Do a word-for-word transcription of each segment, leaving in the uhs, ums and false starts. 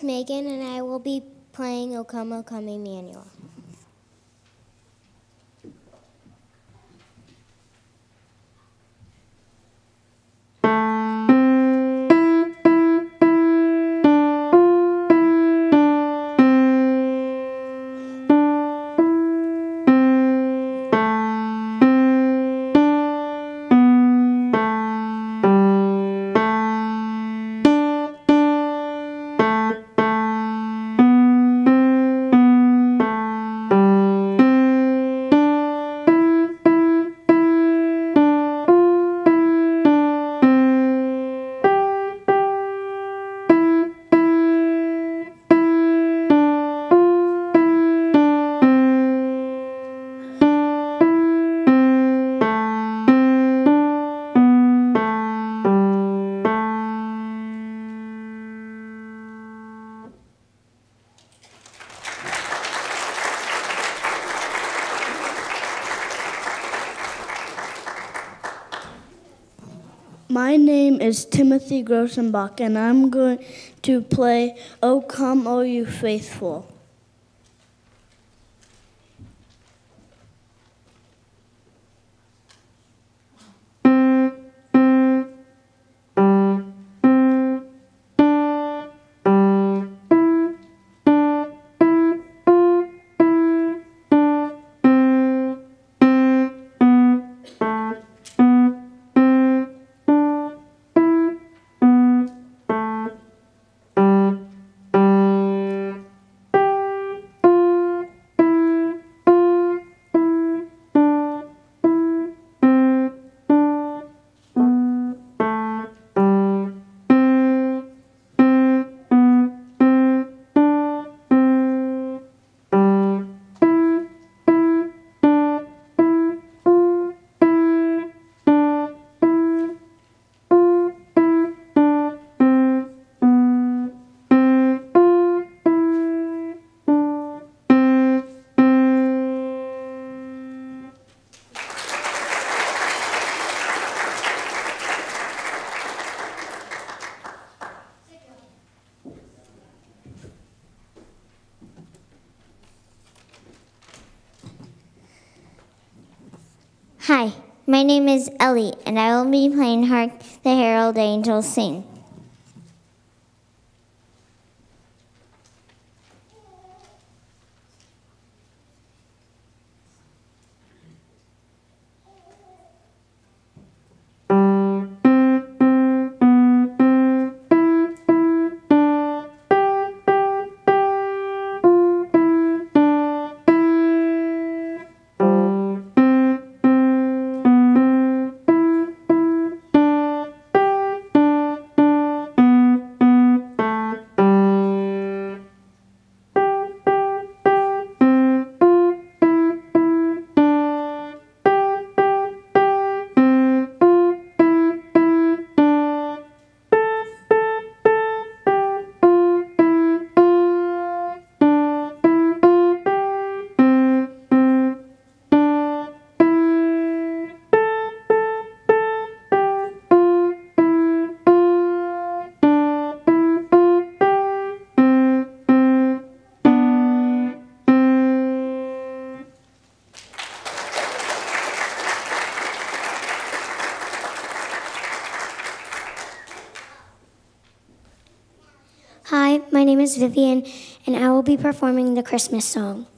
Megan, and I will be playing O Come, O Come, Emmanuel. My name is Timothy Grossenbach, and I'm going to play O Come, O You Faithful. Hi, my name is Ellie, and I will be playing Hark the Herald Angels Sing. Hi, my name is Vivian, and I will be performing the Christmas song.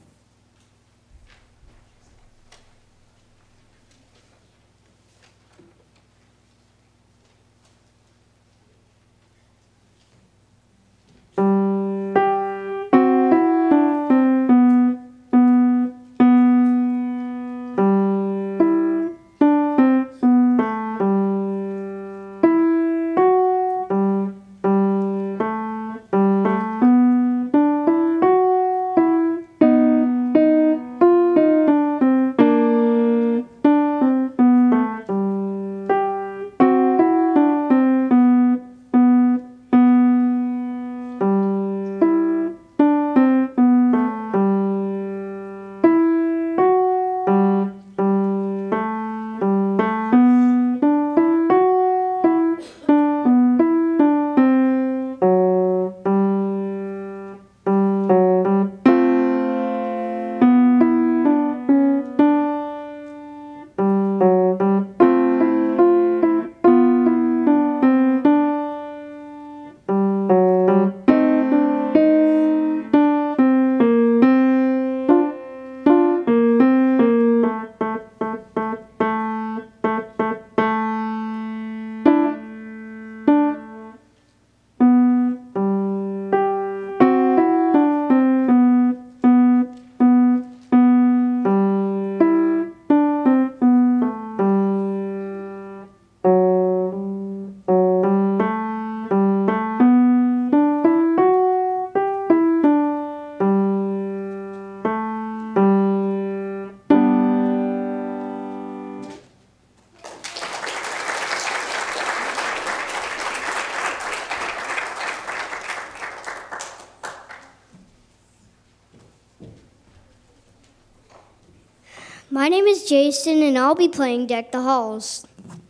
My name is Jason, and I'll be playing Deck the Halls.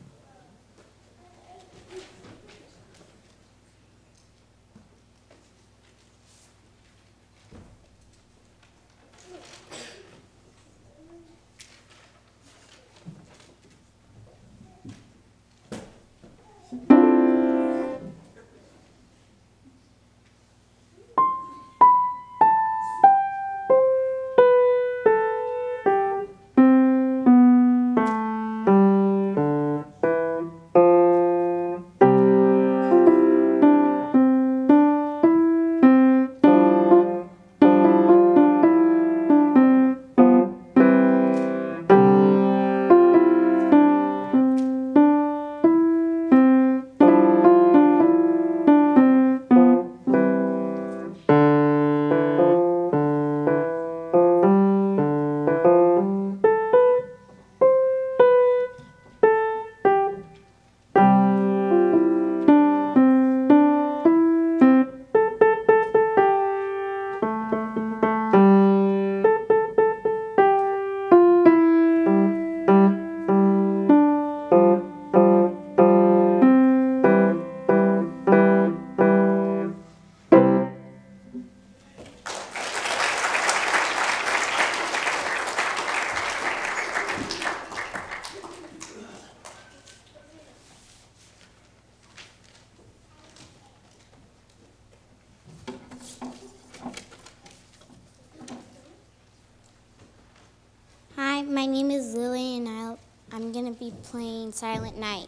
Hi, my name is Lily, and I'll, I'm going to be playing Silent Night.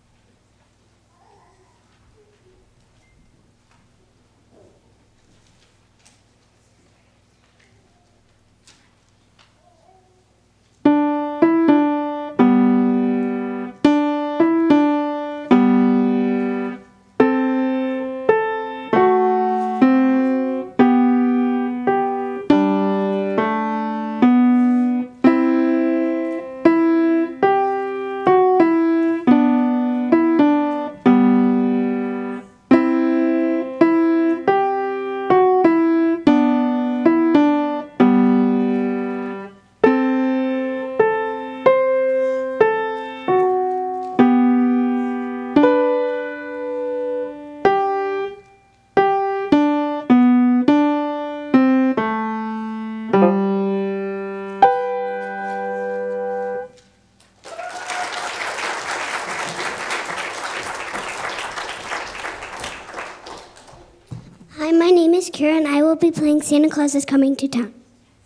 Hi, my name is Kira, and I will be playing Santa Claus is Coming to Town.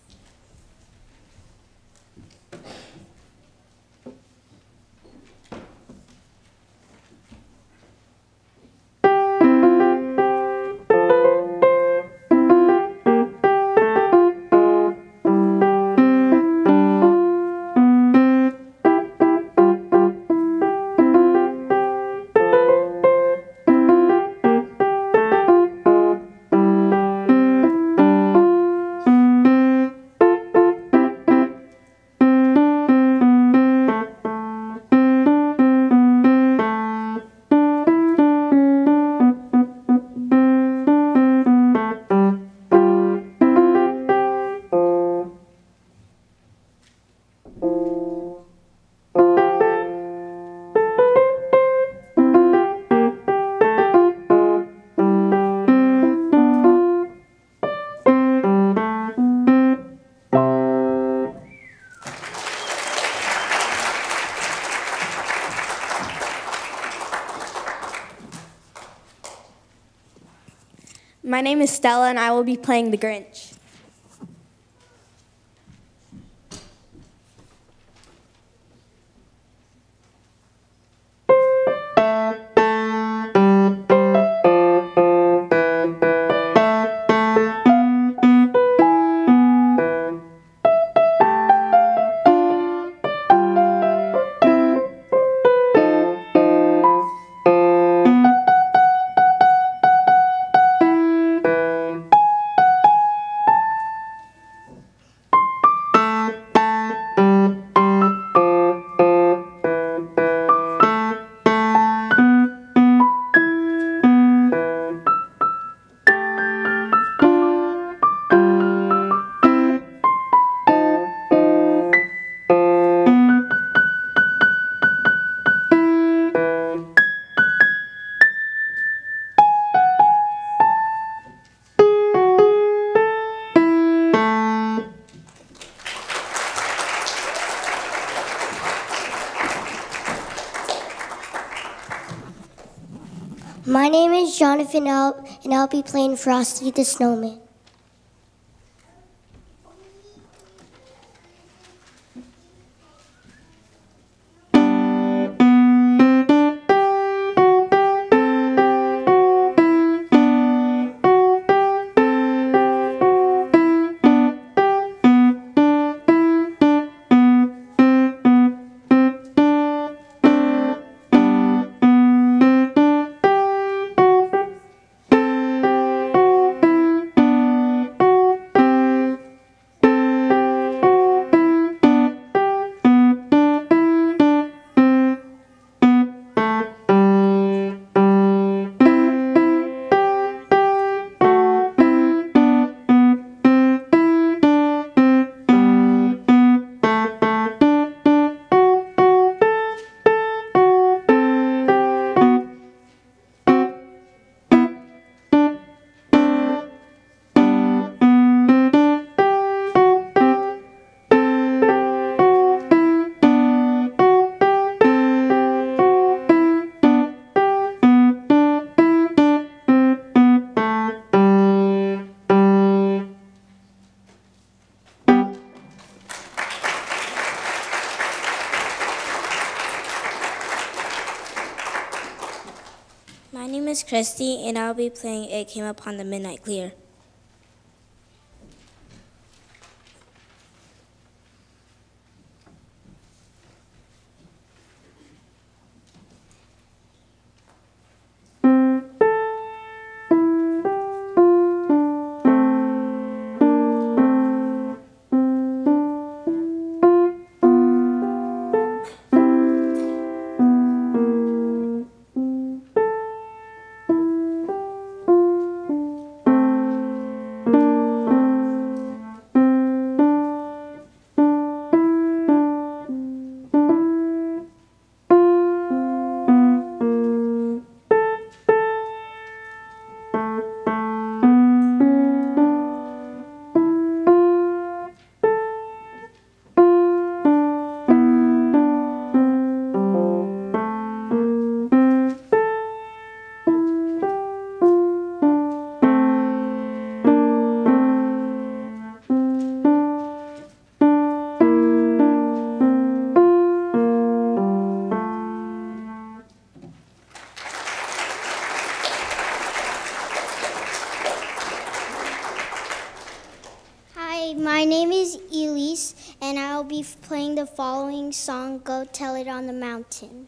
My name is Stella, and I will be playing the Grinch. My name is Jonathan, I'll, and I'll be playing Frosty the Snowman. My name is Christy, and I'll be playing It Came Upon the Midnight Clear. My name is Elise, and I'll be playing the following song, Go Tell It on the Mountain.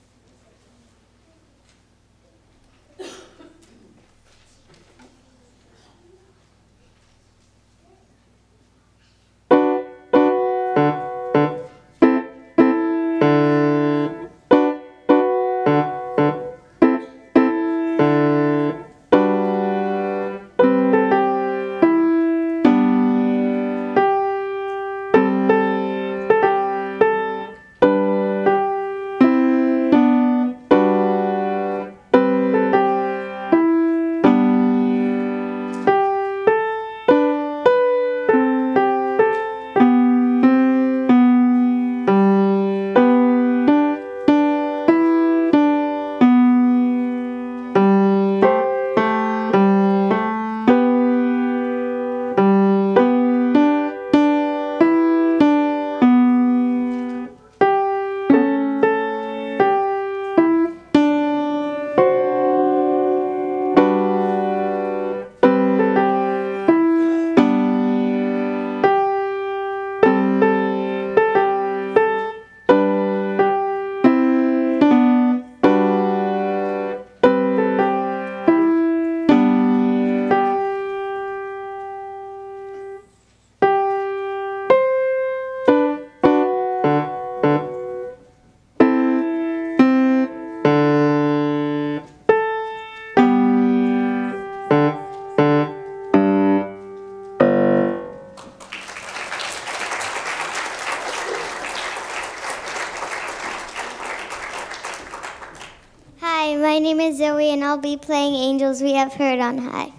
Hi, my name is Zoe, and I'll be playing Angels We Have Heard on High.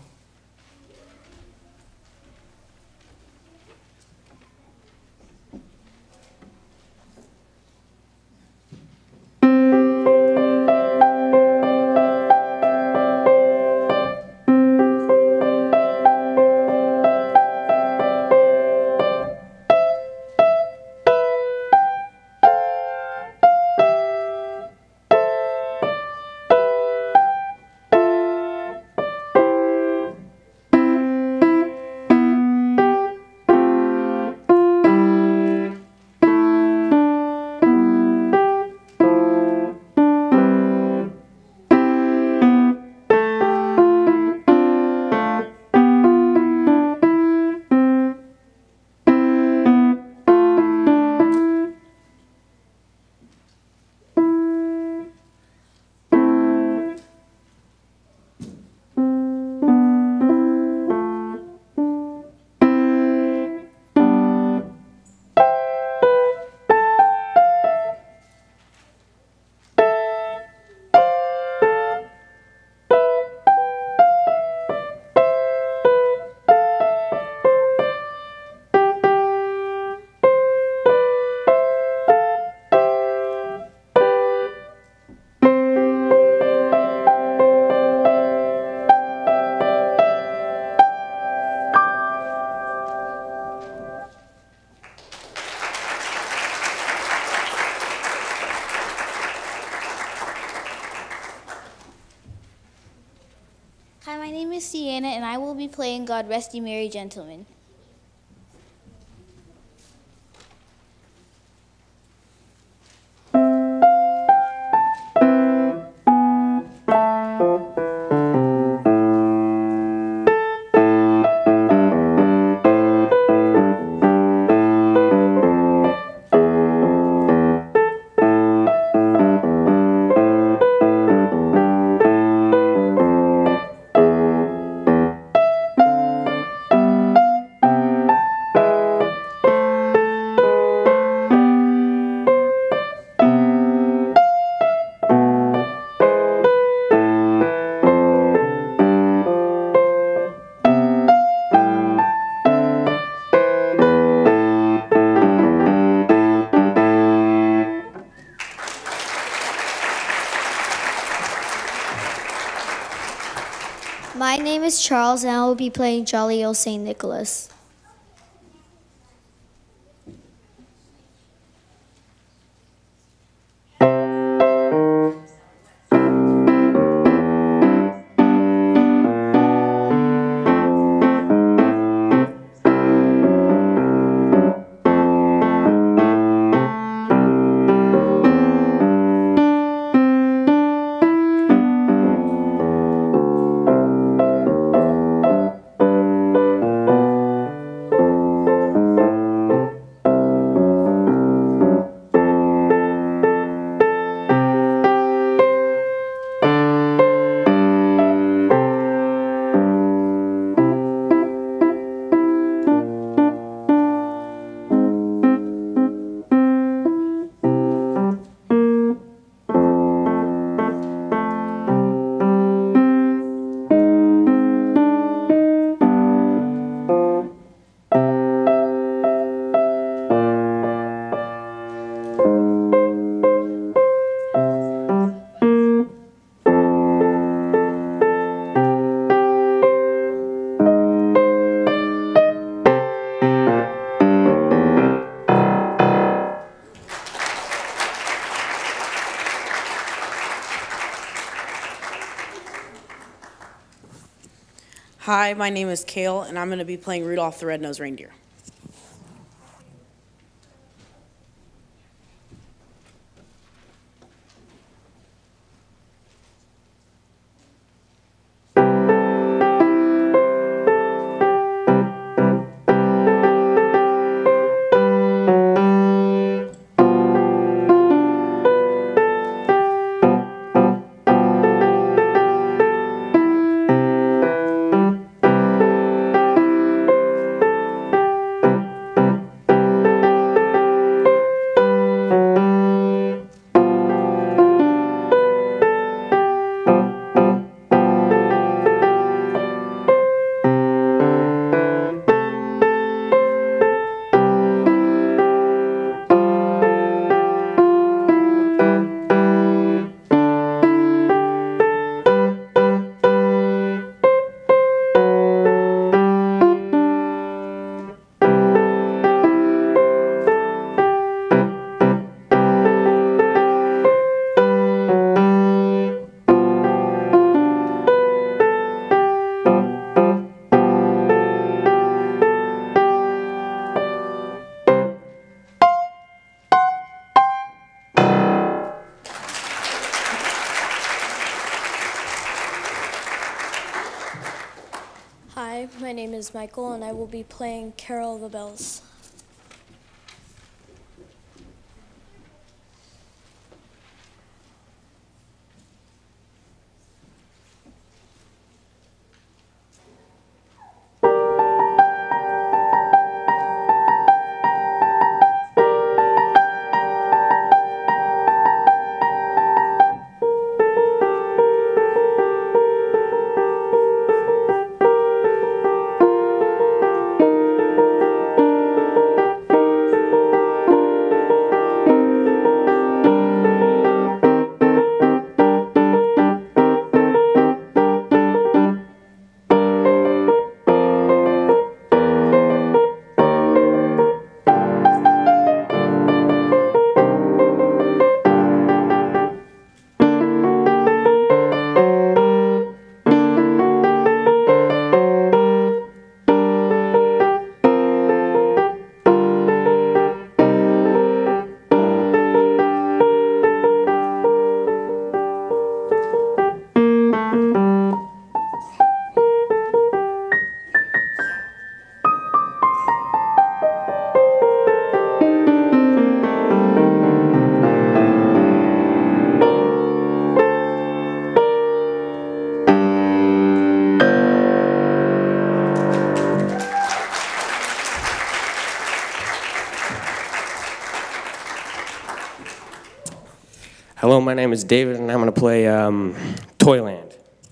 is Sienna, and I will be playing God Rest Ye Merry Gentlemen. My name is Charles, and I will be playing Jolly Old Saint Nicholas. Hi, my name is Kale, and I'm going to be playing Rudolph the Red-Nosed Reindeer. Hi, my name is Michael, and I will be playing Carol of the Bells. Thank you. Hello, my name is David, and I'm going to play um, Toyland.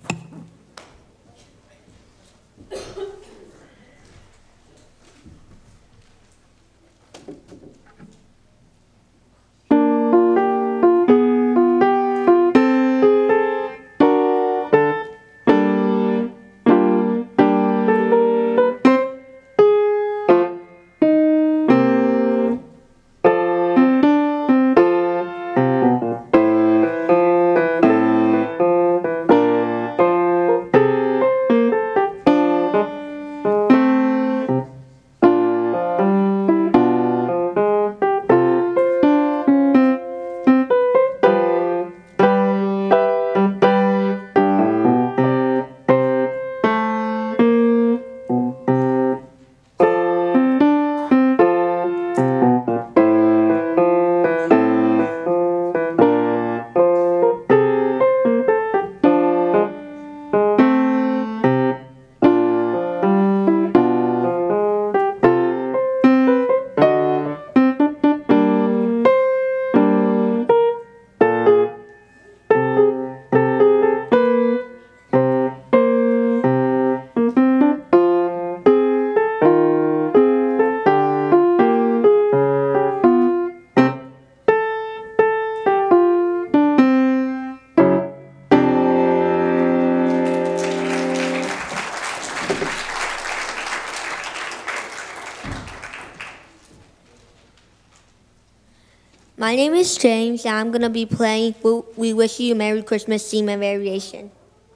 My name is James, and I'm going to be playing We Wish You a Merry Christmas theme and variation.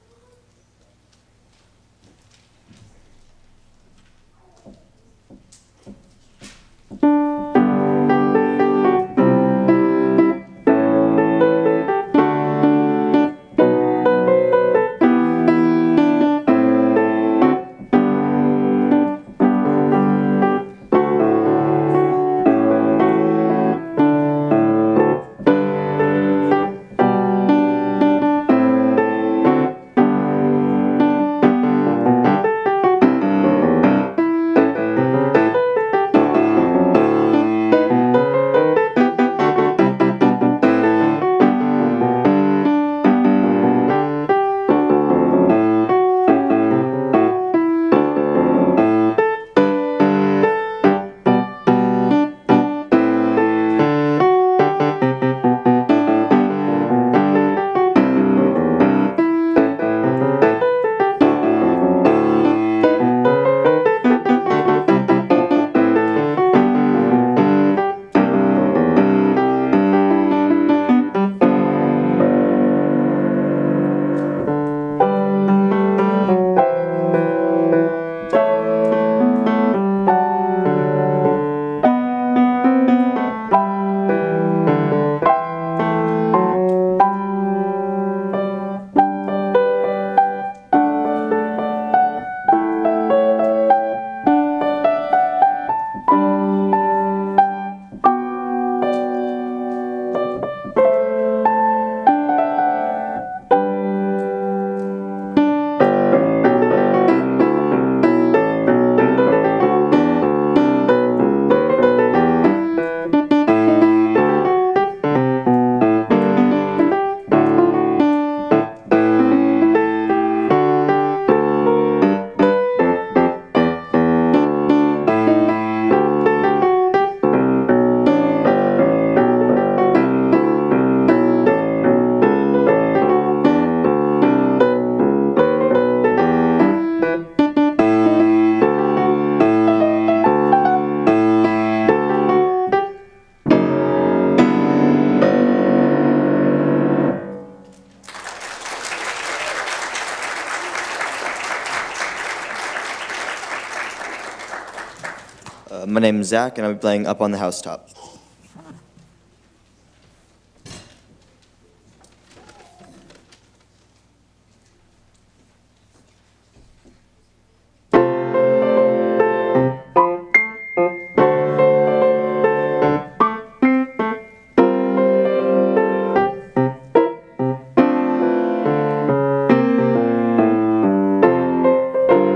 Uh, my name is Zach, and I'll be playing Up on the Housetop.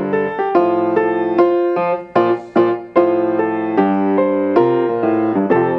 Thank you.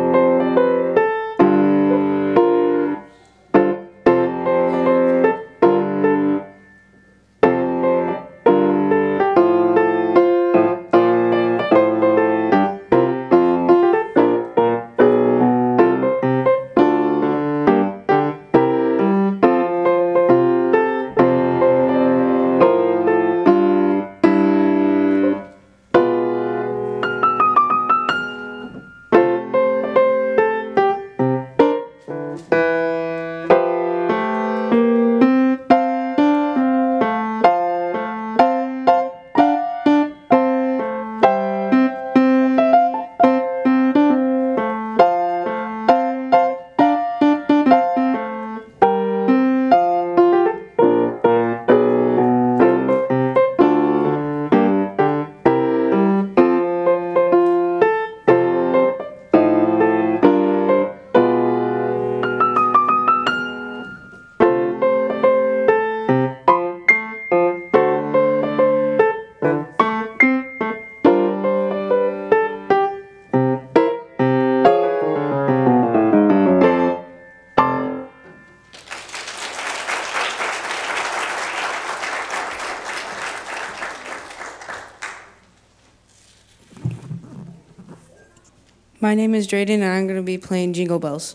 My name is Drayden, and I'm going to be playing Jingle Bells.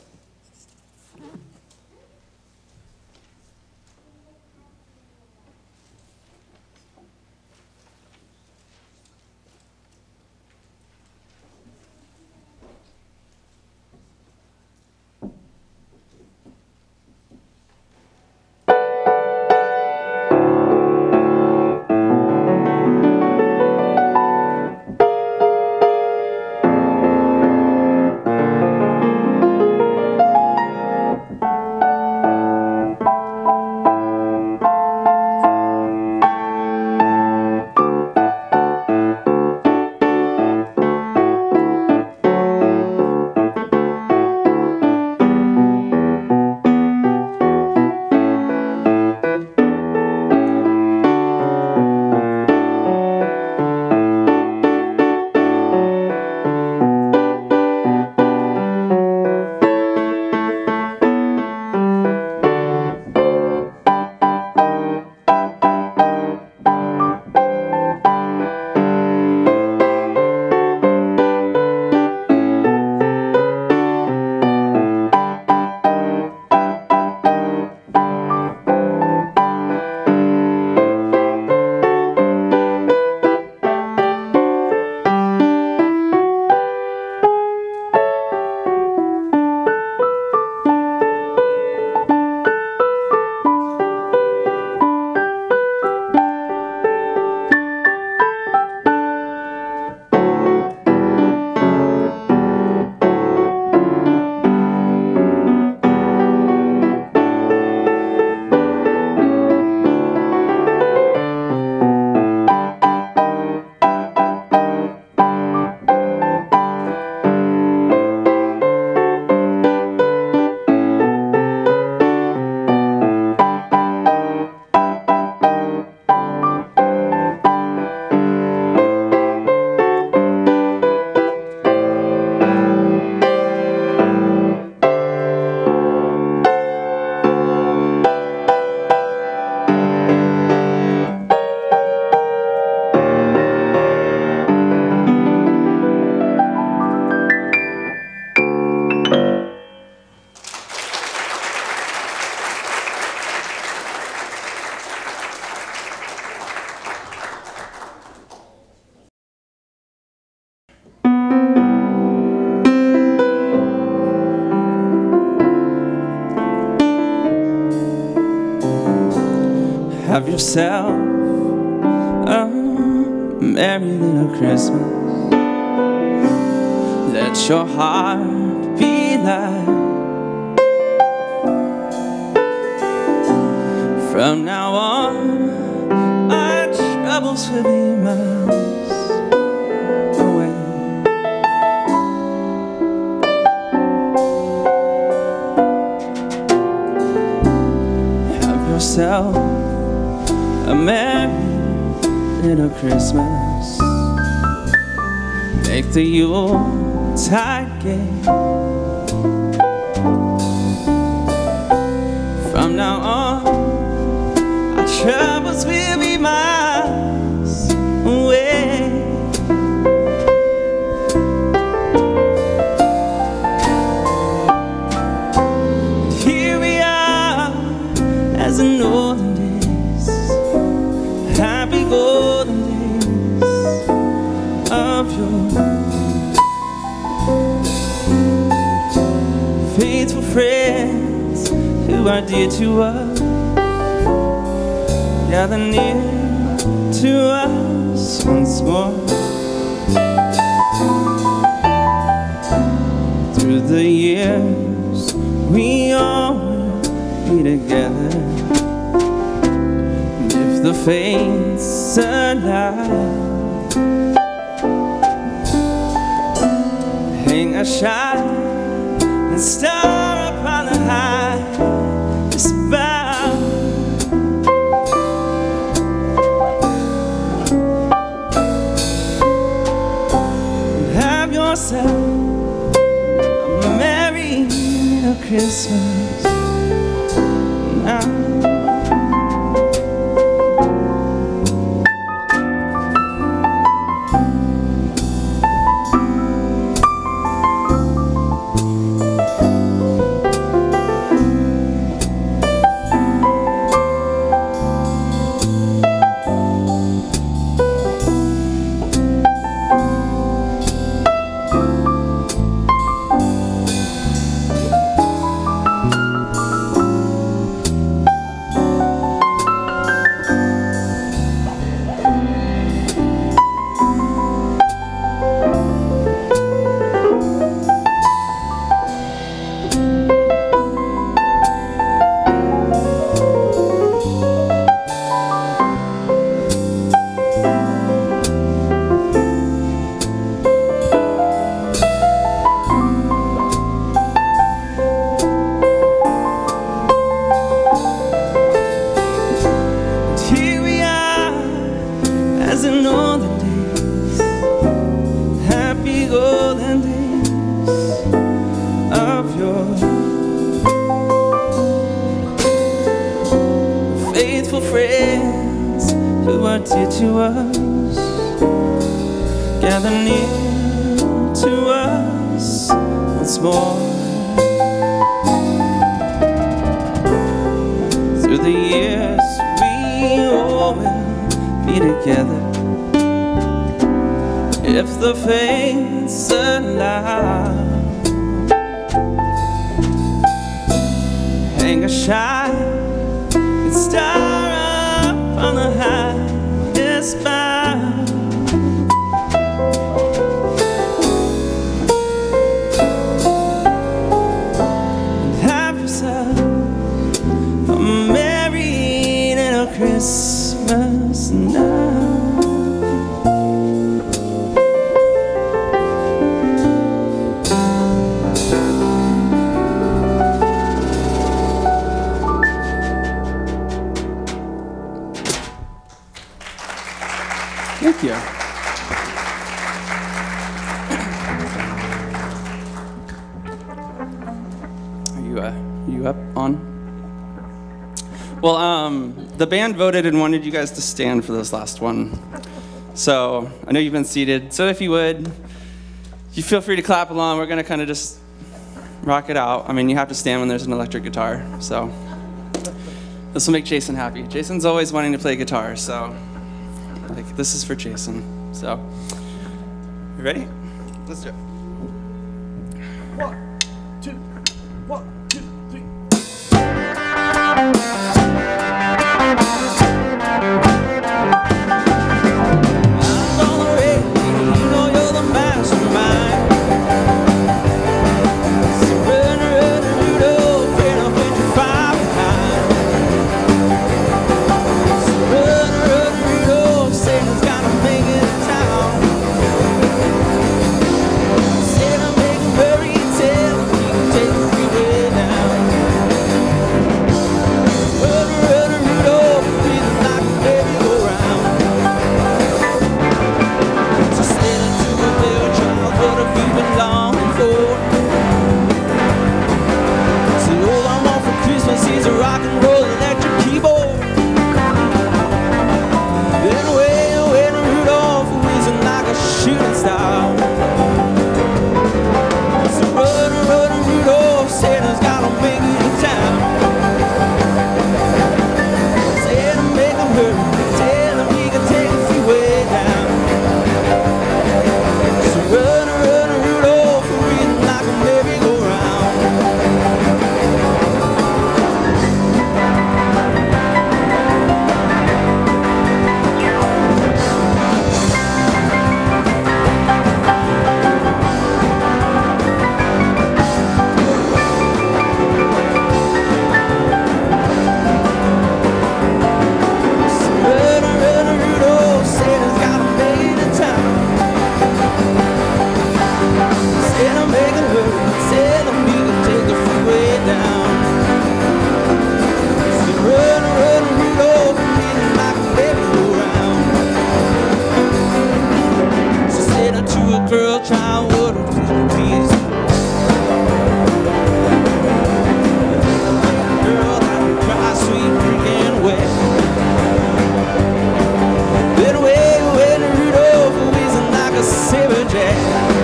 Have yourself a merry little Christmas. Let your heart be light. From now on, our troubles will be miles away. Have yourself a merry little Christmas. Make the Yuletide gay. From now on, our troubles will be miles away. Here we are, as in olden days, happy golden days of yore. Faithful friends who are dear to us, gather near to us once more. Through the years we all will be together, if the fates allow. Hang a shining star upon the highest bough. Have yourself a merry little Christmas now. who are dear to us, gather near to us once more. Through the years we all will be together, if the fates allow. Hang a shining star up on the highest bough, and have yourself a merry little Christmas now. Thank you. Are you, uh, are you up on? Well, um, the band voted and wanted you guys to stand for this last one. So I know you've been seated. So if you would, you feel free to clap along. We're gonna kind of just rock it out. I mean, you have to stand when there's an electric guitar. So this will make Jason happy. Jason's always wanting to play guitar, so. Like, this is for Jason. So, you ready? Let's do it. One, two, one, two, three. I'm on the radio, you know you're the mastermind. So run, run, Rudolph, and I'll put you far behind. So run, run, Rudolph, Santa's gotta make it in town. Santa, make a fairy tale, he can take the freeway down. Run, run, Rudolph, breathing like a merry-go-round. So Santa to a little child, what have you been longing for? Say, all I want for Christmas is a rock and roll electric keyboard. Then away went Rudolph, whizzing like a shooting star. So run, run, Rudolph, Santa's gotta make it in town. Santa, make him hurry, tell him he can take the freeway down. So run, run, Rudolph, breathing like a merry-go-round. Run, run, Rudolph, Santa's gotta make it in town. Santa, make him hurry, tell him he can take the freeway down. So run, run, Rudolph, breathing like a merry-go-round. So Santa to a girl child, what a please. Girl that cries sweet, drinking wet. Then away went Rudolph, whizzing like a saber jet.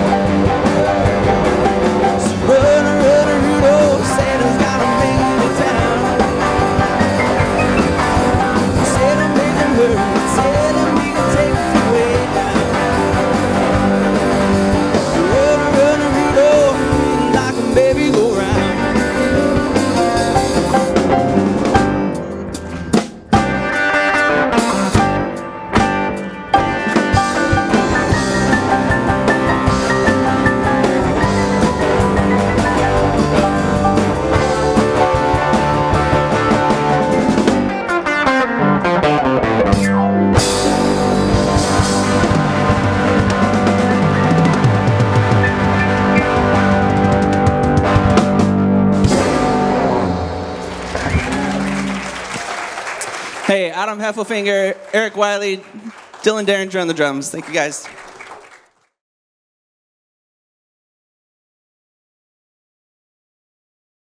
So run, run, Rudolph, Santa's gotta make it in town. Santa, make him hurry, tell him he can take the freeway down. Run, run, Rudolph, breathing like a merry-go-round. Hey, Adam Heffelfinger, Eric Wiley, Dylan Derringer on the drums. Thank you guys.